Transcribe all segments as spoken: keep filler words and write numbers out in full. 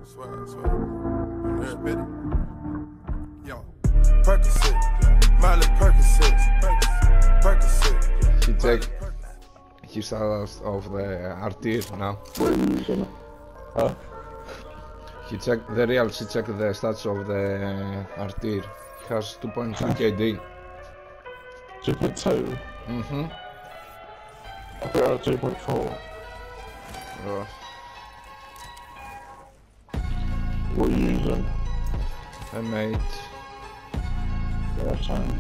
Swear, swear. Red bitty. Yo. Percocet. Miley Percocet. Percocet. He check. He starts of the artery now. Huh? He checked the real. He checked the stats of the artery. He has two point two K D. two point two? Mm-hmm. I think I had two point four. Oh. What are you using? M eight. Yeah, same.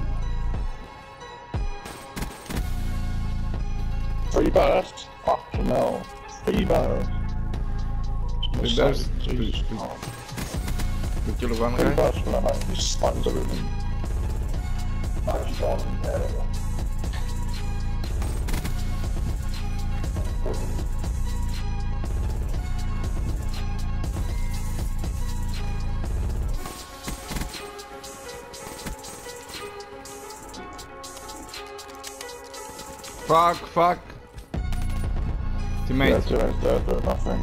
Three bursts? Fucking hell. Three bursts. Three bursts? Two kilo one Three guy? bursts when I make these stuns everything. That's gone there. Fuck, fuck. Teammate. Yeah, teammate's dead, but nothing.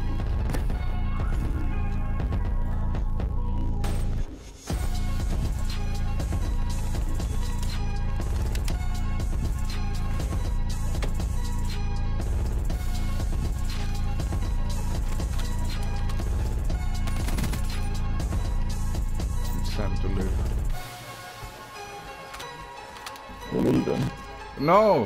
It's time to leave. You're leaving. No!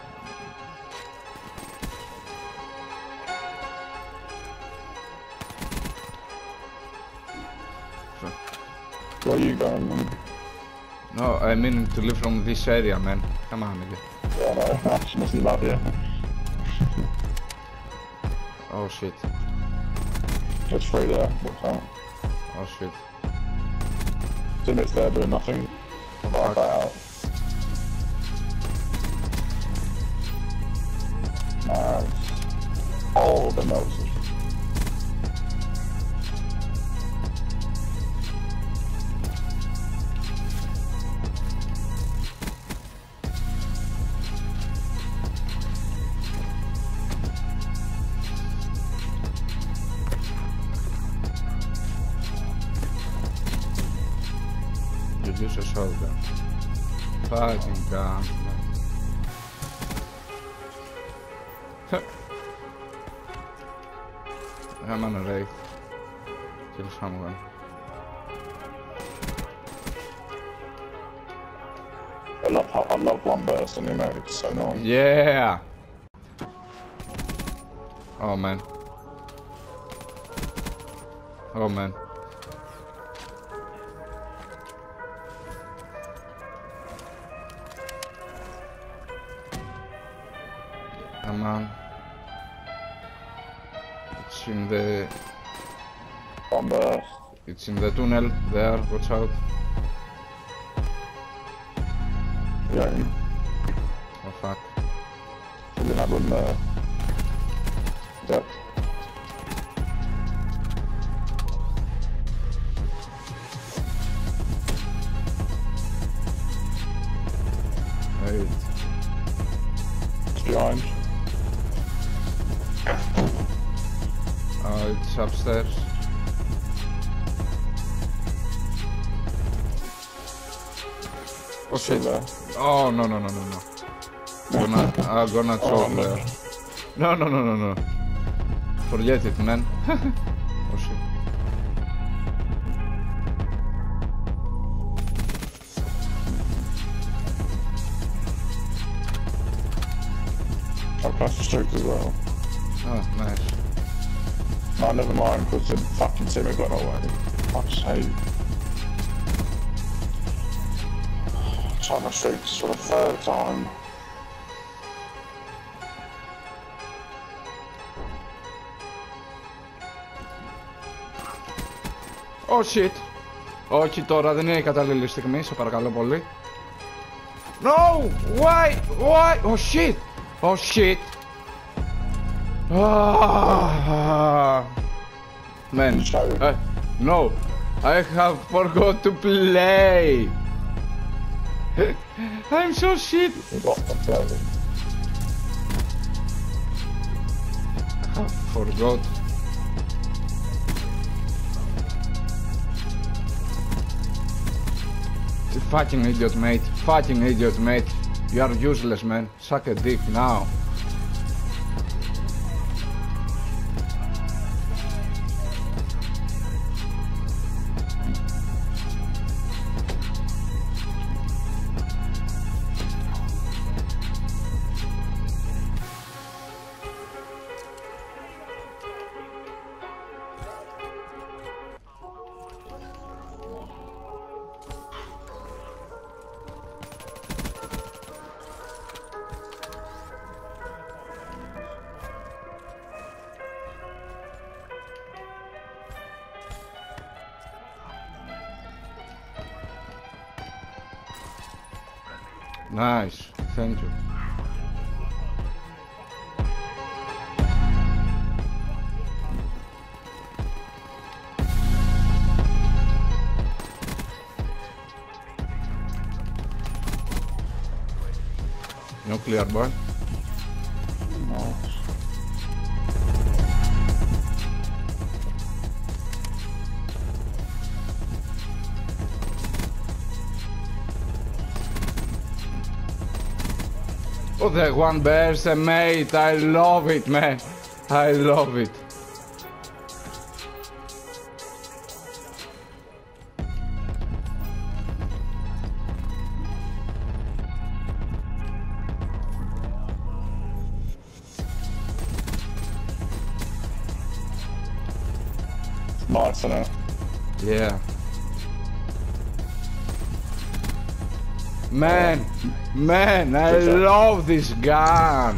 Where are you going, man? No, I mean to leave from this area, man. Come on, nigga. Yeah, no, that's nothing bad here. Oh shit. Just through there, what's that? Oh shit. Teammate's there doing nothing. I'll back out. Nice. Oh, the noses. You use a shotgun. Fucking guns, man. I'm on a raid. Kill someone. I love how I love one burst on your mode, it's so nice. Yeah! Oh man. Oh man. Come on. It's in the... One burst. It's in the tunnel there, watch out. Yeah, Oh fuck. there's another one there. Yep. Wait. It's behind. Oh, it's upstairs. Oh Still shit. there. Oh no no no no no. Gonna, I'm gonna choke Oh, no. there. No no no no no. Forget it, man. Oh shit. I'll pass the streets as well. Oh, nice. No, never mind, because the fucking teammate got away. Fuck's sake. Try my streaks for the third time. Oh shit. Όχι τώρα, δεν είναι η κατάλληλη στιγμή, σε παρακαλώ πολύ. No! Why? Why? Oh shit! Oh shit! Ah! Man, uh, no! I have forgot to play! I'm so shit! We got the play. I have forgot. fucking idiot, mate. Fucking idiot, mate. You are useless, man. Suck a dick now. Nice, thank you. No clear, boy. No. Oh, the one burst, mate. I love it, man. I love it. Smart for now. Yeah. Man, man, I Good job. love this gun.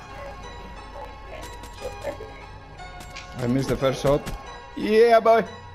I missed the first shot. Yeah, boy.